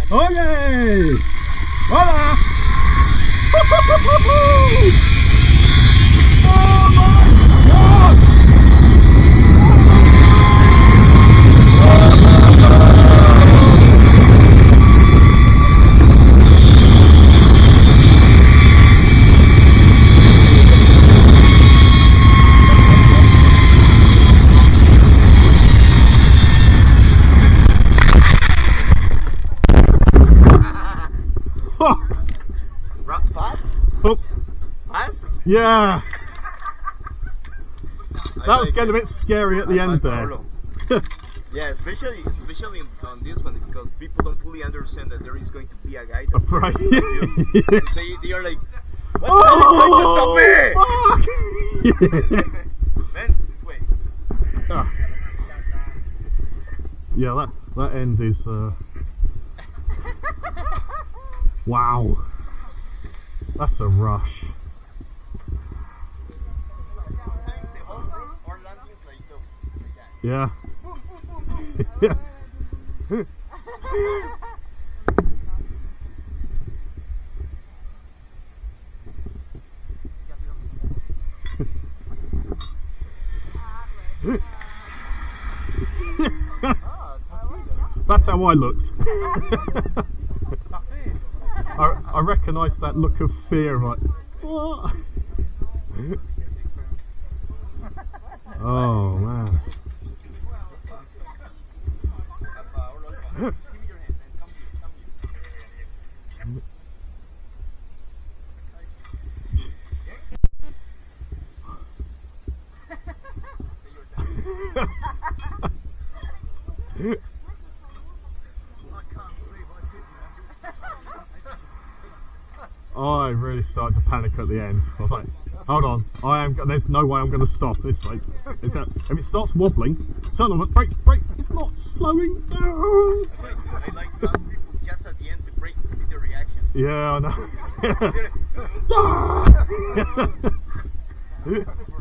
Okay! Voila! Oh my God! Oh. Fast? Yeah. That was getting a bit scary at the end there. Yeah, especially on this one, because people don't fully understand that there is going to be a guy. Right. They are like, what the hell is going to stop me? Man, wait. Ah. Yeah, that end is wow. That's a rush. Yeah. Yeah. That's how I looked. I recognised that look of fear, like, what? Oh man. I really started to panic at the end. I was like, hold on, there's no way I'm going to stop. If it starts wobbling, turn on it, brake, it's not slowing down. I like some people just at the end to brake to see the reaction. Yeah, I know.